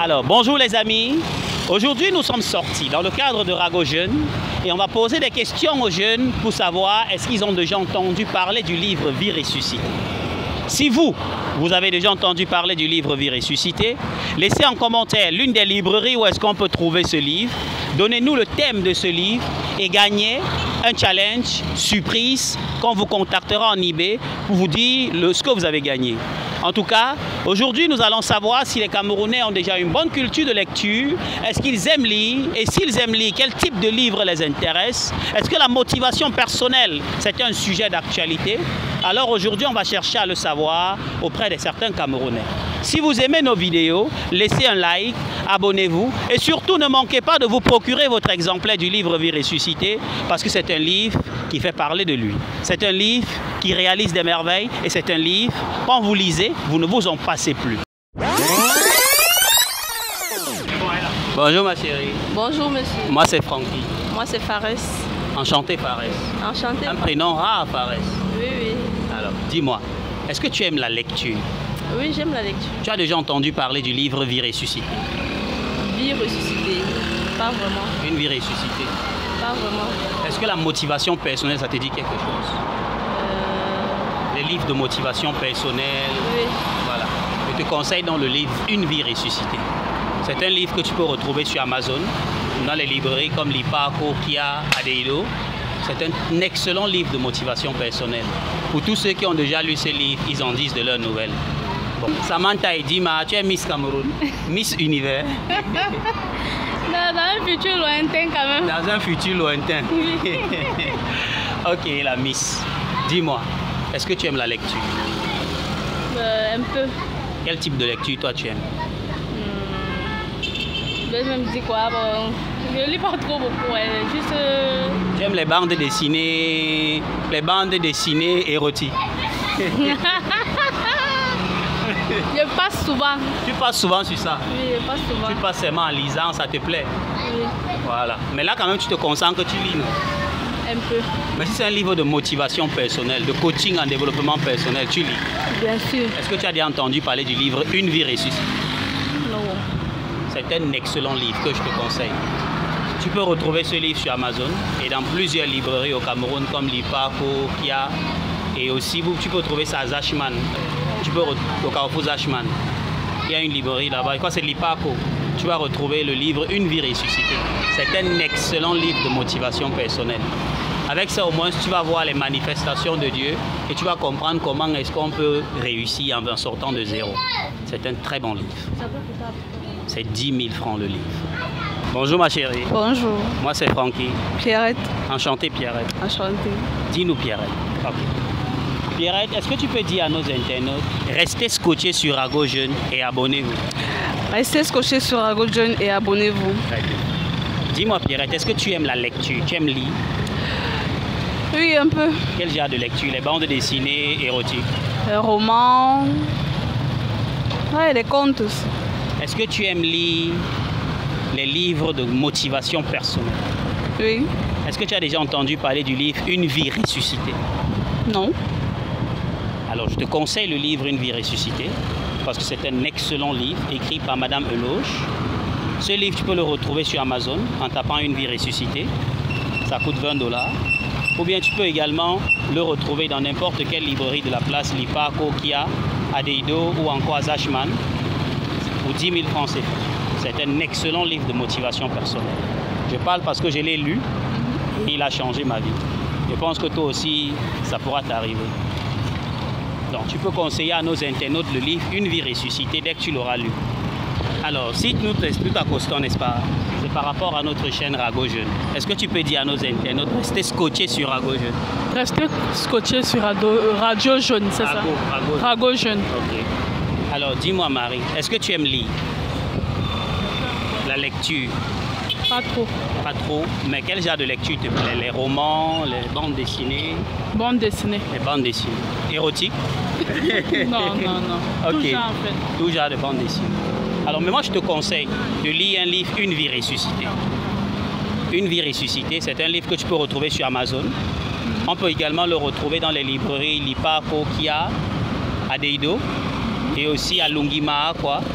Alors, bonjour les amis. Aujourd'hui, nous sommes sortis dans le cadre de Rago Jeunes et on va poser des questions aux jeunes pour savoir est-ce qu'ils ont déjà entendu parler du livre Vie ressuscitée. Si vous avez déjà entendu parler du livre Vie ressuscitée, laissez en commentaire l'une des librairies où est-ce qu'on peut trouver ce livre. Donnez-nous le thème de ce livre et gagnez un challenge surprise qu'on vous contactera en eBay pour vous dire ce que vous avez gagné. En tout cas, aujourd'hui, nous allons savoir si les Camerounais ont déjà une bonne culture de lecture, est-ce qu'ils aiment lire, et s'ils aiment lire, quel type de livre les intéresse, est-ce que la motivation personnelle, c'est un sujet d'actualité? Alors aujourd'hui, on va chercher à le savoir auprès de certains Camerounais. Si vous aimez nos vidéos, laissez un like, abonnez-vous et surtout ne manquez pas de vous procurer votre exemplaire du livre Vie ressuscitée parce que c'est un livre qui fait parler de lui. C'est un livre qui réalise des merveilles et c'est un livre, quand vous lisez, vous ne vous en passez plus. Bonjour ma chérie. Bonjour monsieur. Moi c'est Francky. Moi c'est Fares. Enchanté Fares. Enchanté. Un prénom rare Fares. Oui, oui. Alors, dis-moi, est-ce que tu aimes la lecture? Oui, j'aime la lecture. Tu as déjà entendu parler du livre Vie ressuscitée? Vie ressuscitée? Pas vraiment. Une vie ressuscitée? Pas vraiment. Est-ce que la motivation personnelle, ça te dit quelque chose? Les livres de motivation personnelle? Oui. Voilà. Je te conseille dans le livre Une vie ressuscitée. C'est un livre que tu peux retrouver sur Amazon, dans les librairies comme Lipako, Kia, Adeido. C'est un excellent livre de motivation personnelle. Pour tous ceux qui ont déjà lu ce livre, ils en disent de leurs nouvelles. Bon. Samantha Edima, tu es Miss Cameroun, Miss Univers. Dans un futur lointain quand même. Dans un futur lointain. Oui. Ok, la Miss. Dis-moi, est-ce que tu aimes la lecture? Un peu. Quel type de lecture toi tu aimes? Je me dis quoi, bon, je ne lis pas trop beaucoup, juste... Tu aimes les bandes dessinées érotiques? Je passe souvent. Tu passes souvent sur ça? Oui, je passe souvent. Tu passes seulement en lisant, ça te plaît? Oui. Voilà. Mais là quand même tu te concentres, tu lis, non? Un peu. Mais si c'est un livre de motivation personnelle, de coaching en développement personnel, tu lis? Bien sûr. Est-ce que tu as déjà entendu parler du livre Une vie ressuscitée? Non. C'est un excellent livre que je te conseille. Tu peux retrouver ce livre sur Amazon et dans plusieurs librairies au Cameroun comme Lipako, Kia et aussi tu peux trouver ça à Zachman. Tu peux au Carrefour Zachman. Il y a une librairie là-bas. Je crois que c'est Lipako. Tu vas retrouver le livre Une vie ressuscitée. C'est un excellent livre de motivation personnelle. Avec ça au moins tu vas voir les manifestations de Dieu et tu vas comprendre comment est-ce qu'on peut réussir en sortant de zéro. C'est un très bon livre. C'est 10 000 francs le livre. Bonjour ma chérie. Bonjour. Moi c'est Francky. Pierrette. Enchanté Pierrette. Enchanté. Dis-nous Pierrette. Ok. Pierrette, est-ce que tu peux dire à nos internautes, restez scotchés sur Rago Jeunes et abonnez-vous. Restez scotchés sur Rago Jeunes et abonnez-vous. Très bien. Dis-moi Pierrette, est-ce que tu aimes la lecture? Tu aimes lire? Oui, un peu. Quel genre de lecture? Les bandes dessinées érotiques? Les romans. Ouais, les contes aussi. Est-ce que tu aimes lire les livres de motivation personnelle? Oui. Est-ce que tu as déjà entendu parler du livre Une vie ressuscitée? Non. Alors je te conseille le livre Une vie ressuscitée parce que c'est un excellent livre écrit par Madame Eloche. Ce livre tu peux le retrouver sur Amazon en tapant Une vie ressuscitée. Ça coûte 20 $. Ou bien tu peux également le retrouver dans n'importe quelle librairie de la place Lipako, Kia, Adeido ou encore Zachman. Pour 10 000 francs CFA. C'est un excellent livre de motivation personnelle. Je parle parce que je l'ai lu et il a changé ma vie. Je pense que toi aussi, ça pourra t'arriver. Donc, tu peux conseiller à nos internautes le livre Une vie ressuscitée dès que tu l'auras lu. Alors, si nous t'accostons, n'est-ce pas? C'est par rapport à notre chaîne Rago Jeunes. Est-ce que tu peux dire à nos internautes, restez scotchés sur Rago Jeunes? Restez scotchés sur Radio Jaune, c'est ça? Rago Jeunes. Ok. Alors, dis-moi Marie, est-ce que tu aimes lire? La lecture? Pas trop. Pas trop. Mais quel genre de lecture te plaît? Les romans, les bandes dessinées? Bande dessinée. Les bandes dessinées. Érotiques? Non. Ok. Tout ça en fait. Tout genre de bandes dessinées. Alors, mais moi je te conseille de lire un livre Une vie ressuscitée. Une vie ressuscitée, c'est un livre que tu peux retrouver sur Amazon. On peut également le retrouver dans les librairies Lipako, Kia, Adeido et aussi à Lungima, quoi.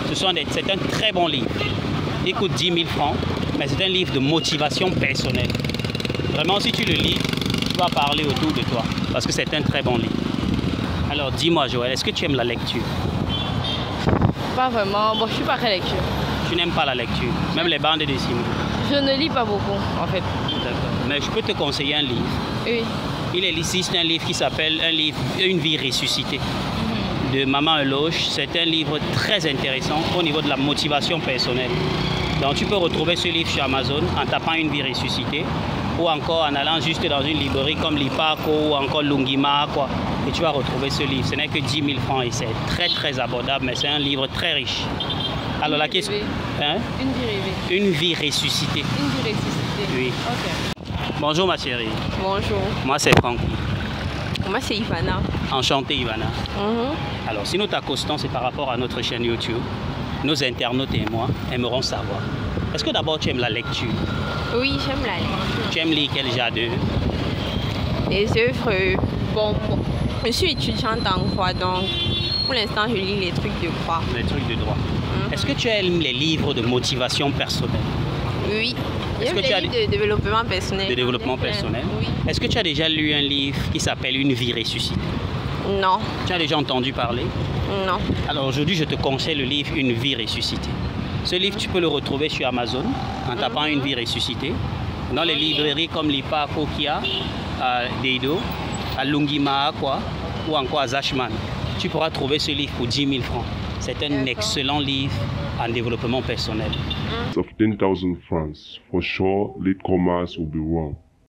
C'est un très bon livre. Il coûte 10 000 francs, mais c'est un livre de motivation personnelle. Vraiment, si tu le lis, tu vas parler autour de toi, parce que c'est un très bon livre. Alors, dis-moi, Joël, est-ce que tu aimes la lecture? Pas vraiment. Bon, je suis pas très lecture. Tu n'aimes pas la lecture, même les bandes dessinées? Je ne lis pas beaucoup, en fait. D'accord. Mais je peux te conseiller un livre. Oui. Il est ici, c'est un livre qui s'appelle Une vie ressuscitée de Maman Eloge. C'est un livre très intéressant au niveau de la motivation personnelle. Donc tu peux retrouver ce livre sur Amazon en tapant Une vie ressuscitée ou encore en allant juste dans une librairie comme Lipako ou encore Lungima, quoi. Et tu vas retrouver ce livre. Ce n'est que 10 000 francs et c'est très très abordable, mais c'est un livre très riche. Alors la question... Hein? Une vie rêvée. Une vie ressuscitée. Une vie ressuscitée. Oui. Ok. Bonjour ma chérie. Bonjour. Moi c'est Francky. Moi c'est Ivana. Enchanté Ivana. Alors si nous t'accostons, c'est par rapport à notre chaîne YouTube. Nos internautes et moi aimeront savoir. Est-ce que d'abord tu aimes la lecture? Oui, j'aime la lecture. Tu aimes lire quel genre d'œuvres? Les œuvres, bon, je suis étudiante en droit, donc pour l'instant je lis les trucs de droit. Les trucs de droit. Est-ce que tu aimes les livres de motivation personnelle? Oui. Est-ce que tu as de développement personnel? De développement personnel? Oui. Est-ce que tu as déjà lu un livre qui s'appelle Une vie ressuscitée? Non. Tu as déjà entendu parler? Non. Alors aujourd'hui, je te conseille le livre Une vie ressuscitée. Ce livre, tu peux le retrouver sur Amazon en tapant Une vie ressuscitée. Dans les librairies comme Lipako Kia, à Deido, à Lungima, quoi, ou encore à Zachman. Tu pourras trouver ce livre pour 10 000 francs. C'est un excellent livre en développement personnel. Of 10,000 francs, for sure, latecomers will be wrong.